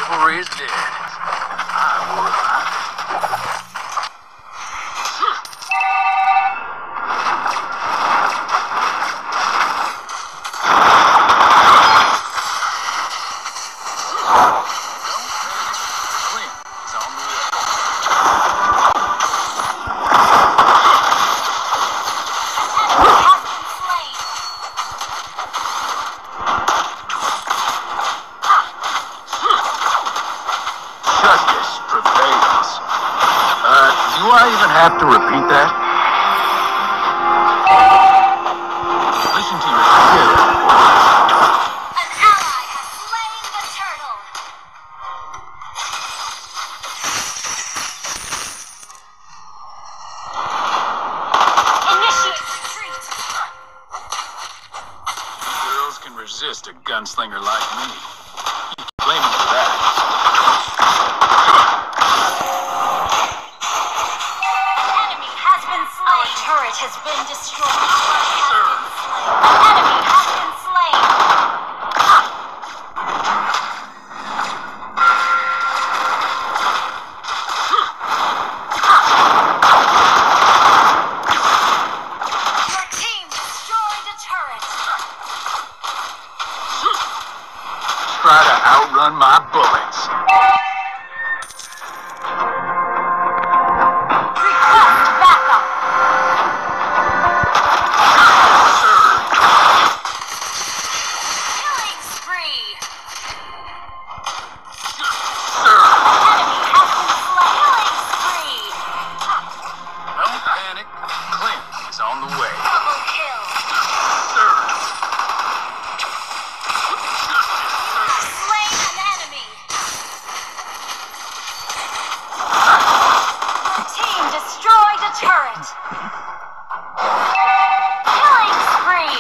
Chivalry is dead. I will revive it. Do I even have to repeat that? Listen to your spirit. An ally has slain the turtle. Initiate retreat. Girls can resist a gunslinger like me. You can blame me for that. Our turret has been destroyed. An enemy has been slain. Your team destroyed a turret. Try to outrun my bullets. On the way. Double kill. Slain an enemy. Your team destroyed a turret. Killing spree.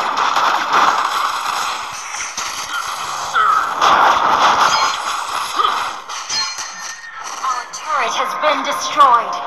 Our turret has been destroyed.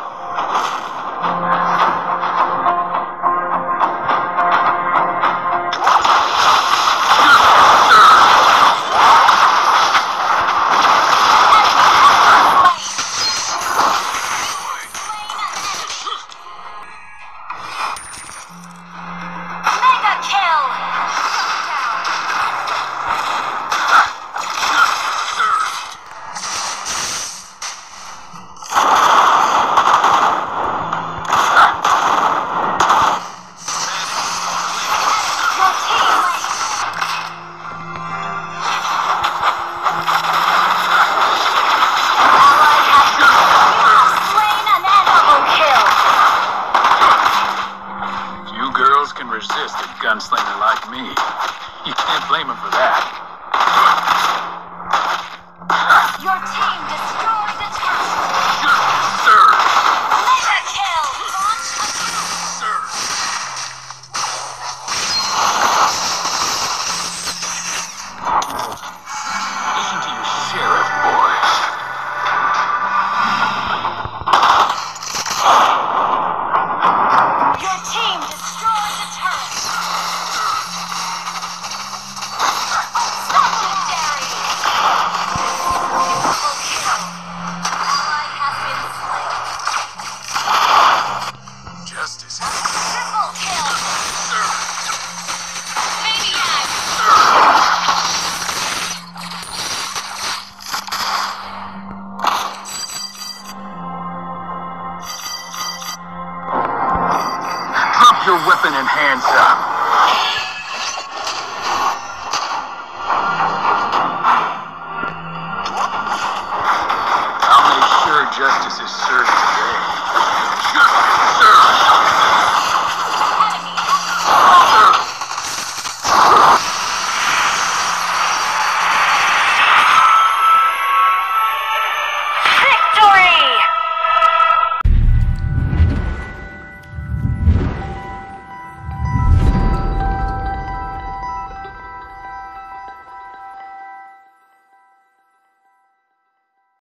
Resist a gunslinger like me. You can't blame him for that. Your team destroyed the turret. Sir. Mega kill. Launch attack. Sir. Listen to your sheriff, boys. Your team destroyed the turret. Legendary. Double kill. Ally has been slain. Justice. Triple kill. Sir. Maniac. Drop your weapon and hands up. I'll make sure justice is served.